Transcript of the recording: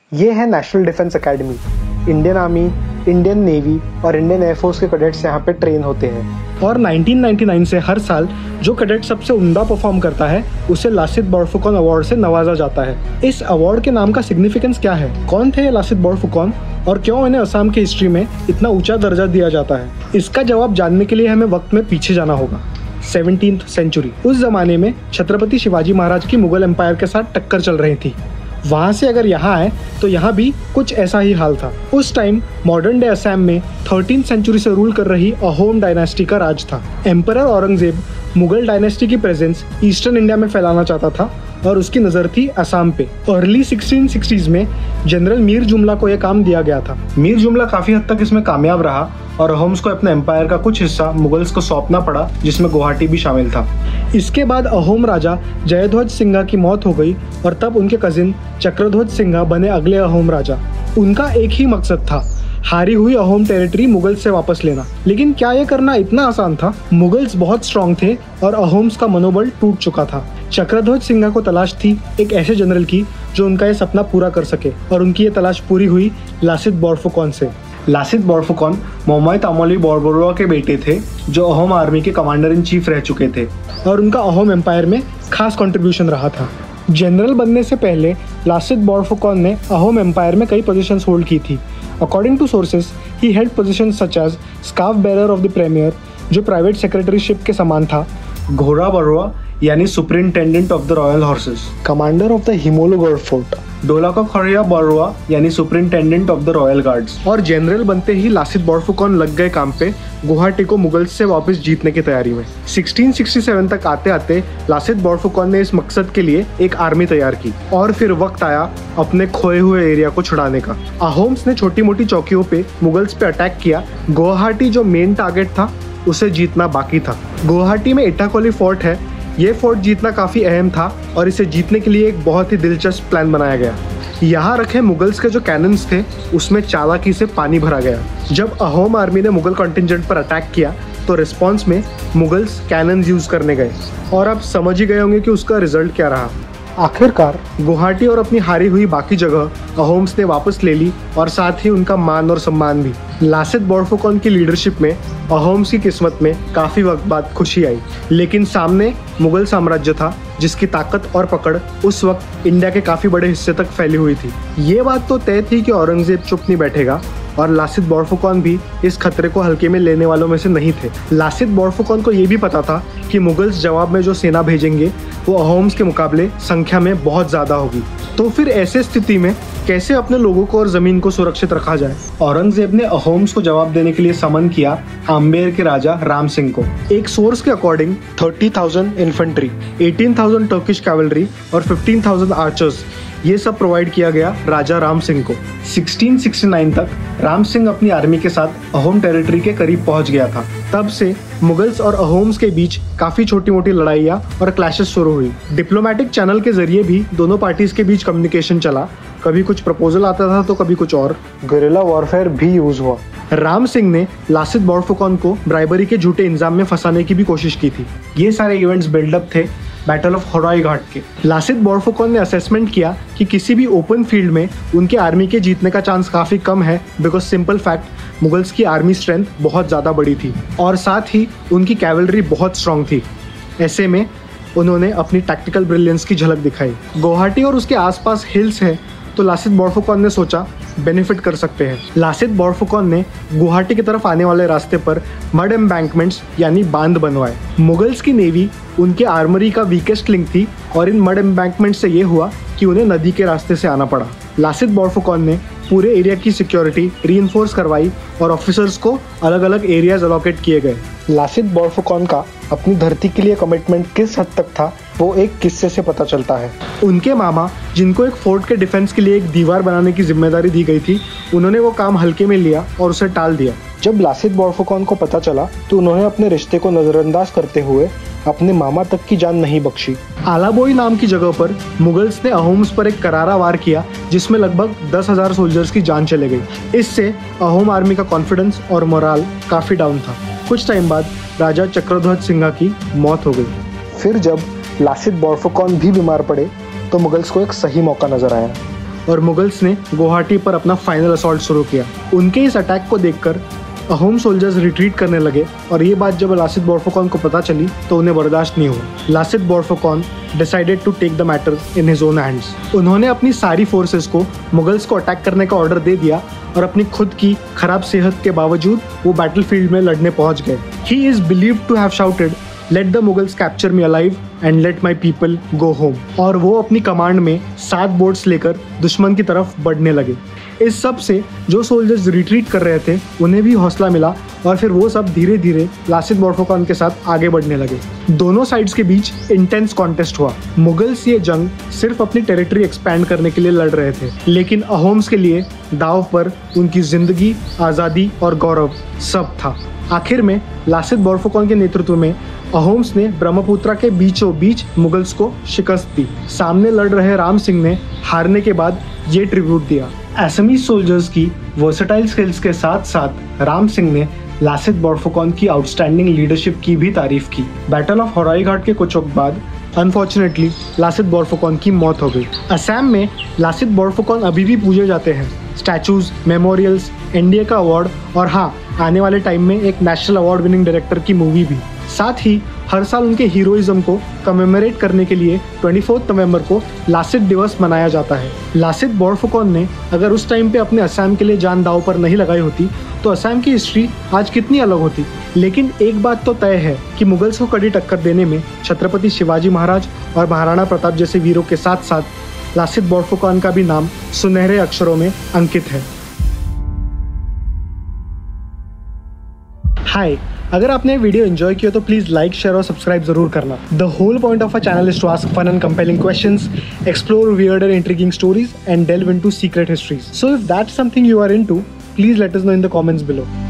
ये है national defence academy. Indian army, Indian navy और इंडियन एयरफोर्स के कैडेट्स यहाँ पे ट्रेन होते हैं। और 1999 से हर साल जो कैडेट सबसे उम्दा परफॉर्म करता है उसे लासित बोरफुकन अवार्ड से नवाजा जाता है। इस अवार्ड के नाम का सिग्निफिकेंस क्या है? कौन थे लासित बोरफुकन और क्यों इन्हें असम की हिस्ट्री में इतना ऊंचा दर्जा दिया जाता है? इसका जवाब जानने के लिए हमें वक्त में पीछे जाना होगा। 17th century. उस जमाने में छत्रपति शिवाजी महाराज की मुगल एम्पायर के साथ टक्कर चल रही थी। वहां से अगर यहाँ आए तो यहाँ भी कुछ ऐसा ही हाल था। उस टाइम मॉडर्न डे असम में 13th सेंचुरी से रूल कर रही अहोम डायनेस्टी का राज था। एम्परर औरंगजेब मुगल डायनेस्टी की प्रेजेंस ईस्टर्न इंडिया में फैलाना चाहता था और उसकी नज़र थी असम पे। अर्ली 1660s में जनरल मीर जुमला को यह काम दिया गया था। मीर जुमला काफी हद तक इसमें कामयाब रहा और अहोम्स को अपने एम्पायर का कुछ हिस्सा मुगल्स को सौंपना पड़ा, जिसमें गुवाहाटी भी शामिल था। इसके बाद अहोम राजा जयध्वज सिंघा की मौत हो गई और तब उनके कजिन चक्रध्वज सिंघा बने अगले अहोम राजा। उनका एक ही मकसद था, हारी हुई अहोम टेरिटरी मुगल्स से वापस लेना। लेकिन क्या यह करना इतना आसान था? मुगल्स बहुत स्ट्रांग थे और अहोम्स का मनोबल टूट चुका था। चक्रध्वज सिंघा को तलाश थी एक ऐसे जनरल की जो उनका ये सपना पूरा कर सके, और उनकी ये तलाश पूरी हुई लासित बोरफुकन से। लासित बोरफुकन मोहम्मद तामोली बोरबरुआ के बेटे थे, जो अहोम आर्मी के कमांडर इन चीफ रह चुके थे और उनका अहोम एम्पायर में खास कंट्रीब्यूशन रहा था। जनरल बनने से पहले लासित बोरफुकन ने अहोम एम्पायर में कई पोजीशंस होल्ड की थी। According to sources, he held positions such as scarf bearer of the premier, जो प्राइवेट सेक्रेटरीशिप के समान था, घोड़ा बरुआ यानी superintendent of the royal horses, commander of the Himolugarh fort, Dolaka Kharia Barua यानी superintendent of the royal guards. और जनरल बनते ही लासित बोरफुकन लग गए काम पे गुवाहाटी को मुगल्स से वापस जीतने की तैयारी में। 1667 तक आते आते लासित बोरफुकन ने इस मकसद के लिए एक आर्मी तैयार की और फिर वक्त आया अपने खोए हुए एरिया को छुड़ाने का। अहोम्स ने छोटी मोटी चौकियों पे मुगल्स पे अटैक किया। गुवाहाटी जो मेन टारगेट था उसे जीतना बाकी था। गुवाहाटी में इटाकोली फोर्ट है। ये फोर्ट जीतना काफी अहम था और इसे जीतने के लिए एक बहुत ही दिलचस्प प्लान बनाया गया। यहाँ रखे मुगल्स के जो कैनन्स थे उसमें चालाकी से पानी भरा गया। जब अहोम आर्मी ने मुगल कॉन्टिंजेंट पर अटैक किया तो रिस्पॉन्स में मुगल्स कैनन्स यूज करने गए, और आप समझ ही गए होंगे कि उसका रिजल्ट क्या रहा। आखिरकार गुवाहाटी और अपनी हारी हुई बाकी जगह अहोम्स ने वापस ले ली, और साथ ही उनका मान और सम्मान भी। लासित बोरफुकन की लीडरशिप में अहोम्स की किस्मत में काफी वक्त बाद खुशी आई, लेकिन सामने मुगल साम्राज्य था जिसकी ताकत और पकड़ उस वक्त इंडिया के काफी बड़े हिस्से तक फैली हुई थी। ये बात तो तय थी कि औरंगजेब चुप नहीं बैठेगा, और लासित बोरफुकन भी इस खतरे को हल्के में लेने वालों में से नहीं थे। लासित बोरफुकन को ये भी पता था कि मुगल्स जवाब में जो सेना भेजेंगे वो अहोम्स के मुकाबले संख्या में बहुत ज्यादा होगी। तो फिर ऐसे स्थिति में कैसे अपने लोगों को और जमीन को सुरक्षित रखा जाए? औरंगजेब ने अहोम्स को जवाब देने के लिए समन किया आम्बेर के राजा राम सिंह को। एक सोर्स के अकॉर्डिंग 30,000 इन्फेंट्री, 18,000 टर्किश कैवलरी और 15,000 आर्चर्स, ये सब प्रोवाइड किया गया राजा राम सिंह को। 1669 तक राम सिंह अपनी आर्मी के साथ अहोम टेरिटरी के करीब पहुंच गया था। तब से मुगल्स और अहोम्स के बीच काफी छोटी मोटी लड़ाइयाँ और क्लैशेस शुरू हुई। डिप्लोमेटिक चैनल के जरिए भी दोनों पार्टीज के बीच कम्युनिकेशन चला। कभी कुछ प्रपोजल आता था तो कभी कुछ और। गुरिल्ला वॉरफेयर भी यूज हुआ। राम सिंह ने लासित बोरफुकन को ब्राइबरी के झूठे इल्जाम में फंसाने की भी कोशिश की थी। ये सारे इवेंट्स बिल्डअप थे बैटल ऑफ सराइघाट के। लासित बोरफुकन ने असेसमेंट किया कि किसी भी ओपन फील्ड में उनके आर्मी के जीतने का चांस काफी कम है, बिकॉज सिंपल फैक्ट मुगल्स की आर्मी स्ट्रेंथ बहुत ज्यादा बड़ी थी और साथ ही उनकी कैवलरी बहुत स्ट्रांग थी। ऐसे में उन्होंने अपनी टैक्टिकल ब्रिलियंस की झलक दिखाई। गुवाहाटी और उसके आसपास हिल्स है, तो लासित बोरफुकन ने सोचा बेनिफिट कर सकते हैं। लासित बोरफुकन ने गुवाहाटी की तरफ आने वाले रास्ते पर मड एम्बैंकमेंट्स यानी बांध बनवाए। मुगल्स की नेवी उनके आर्मरी का वीकेस्ट लिंक थी और इन मड एम्बैंकमेंट से ये हुआ कि उन्हें नदी के रास्ते से आना पड़ा। लासित बोरफुकन ने पूरे एरिया की सिक्योरिटी रीइंफोर्स करवाई और ऑफिसर्स को अलग अलग एरियाज अलॉकेट किए गए। लासित बोरफुकन का अपनी धरती के लिए कमिटमेंट किस हद तक था वो एक किस्से से पता चलता है। उनके मामा, जिनको एक फोर्ट के डिफेंस के लिए एक दीवार बनाने की जिम्मेदारी दी गई थी, उन्होंने वो काम हल्के में लिया और उसे टाल दिया। जब लासित बोरफुकन को पता चला तो उन्होंने अपने रिश्ते को नजरअंदाज करते हुए अपने मामा तक की जान नहीं बख्शी। आलाबोई नाम की जगह पर मुगल्स ने अहोम्स पर एक करारा वार किया, जिसमें लगभग 10,000 सोल्जर्स की जान चले गई। इससे अहोम आर्मी का कॉन्फिडेंस और मोराल काफी डाउन था। कुछ टाइम बाद राजा चक्रध्वज सिंघा की मौत हो गई। फिर जब लासित बोरफुकन भी बीमार पड़े तो मुगल्स को एक सही मौका नजर आया। और मुगल्स ने गुवाहाटी पर अपना फाइनल असॉल्ट शुरू किया। उनके इस अटैक को देखकर अहोम सोल्जर्स रिट्रीट करने लगे और ये बात जब लासित बोरफुकन को पता चली तो उन्हें बर्दाश्त नहीं हुआ। Lachit Borphukan decided to take the matter in his own hands. उन्होंने अपनी सारी फोर्सेस को मुगल्स को अटैक करने का ऑर्डर दे दिया और अपनी खुद की खराब सेहत के बावजूद वो बैटलफील्ड में लड़ने पहुंच गए। He is believed to have shouted, let the Mughals capture me alive and let my people go home. और वो अपनी कमांड में 7 बोट्स लेकर दुश्मन की तरफ बढ़ने लगे। इस सब से जो सोल्जर्स रिट्रीट कर रहे थे उन्हें भी हौसला मिला और फिर वो सब धीरे धीरे लासित बोरफुकन के साथ आगे बढ़ने लगे। दोनों साइड्स के बीच इंटेंस कॉन्टेस्ट हुआ। मुगल्स ये जंग सिर्फ अपनी टेरिटरी एक्सपैंड करने के लिए लड़ रहे थे, लेकिन अहोम्स के लिए दाव पर उनकी जिंदगी, आज़ादी और गौरव सब था। आखिर में लासित बोरफुकन के नेतृत्व में अहोम्स ने ब्रह्मपुत्र के बीचों बीच मुगल्स को शिकस्त दी। सामने लड़ रहे राम सिंह ने हारने के बाद ये ट्रिब्यूट दिया। असमीज सोल्जर्स की वर्सेटाइल स्किल्स के साथ साथ राम सिंह ने लासित बोरफुकन की आउटस्टैंडिंग लीडरशिप की भी तारीफ की। बैटल ऑफ सराइघाट के कुछ वक्त बाद अनफॉर्चुनेटली लासित बोरफुकन की मौत हो गई। असम में लासित बोरफुकन अभी भी पूजे जाते हैं। स्टैचूज, मेमोरियल्स, एनडीए का अवार्ड और हाँ, आने वाले टाइम में एक नेशनल अवार्ड विनिंग डायरेक्टर की मूवी भी। साथ ही हर साल उनके हीरोइज्म को कमेमोरेट करने के लिए 24 नवंबर को लासित दिवस मनाया जाता है। लासित बोरफुकन ने अगर उस टाइम पे अपने असम के लिए जान दांव पर नहीं लगाई होती तो असम की हिस्ट्री आज कितनी अलग होती। लेकिन एक बात तो तय है कि मुगल्स को कड़ी टक्कर देने में छत्रपति शिवाजी महाराज और महाराणा प्रताप जैसे वीरों के साथ साथ लासित बोरफुकन का भी नाम सुनहरे अक्षरों में अंकित है। हाय, अगर आपने वीडियो एंजॉय किया तो प्लीज लाइक, शेयर और सब्सक्राइब जरूर करना। The whole point of a channel is to ask fun and compelling questions, explore weird and intriguing stories and delve into secret histories. So if that's something you are into, please let us know in the comments below.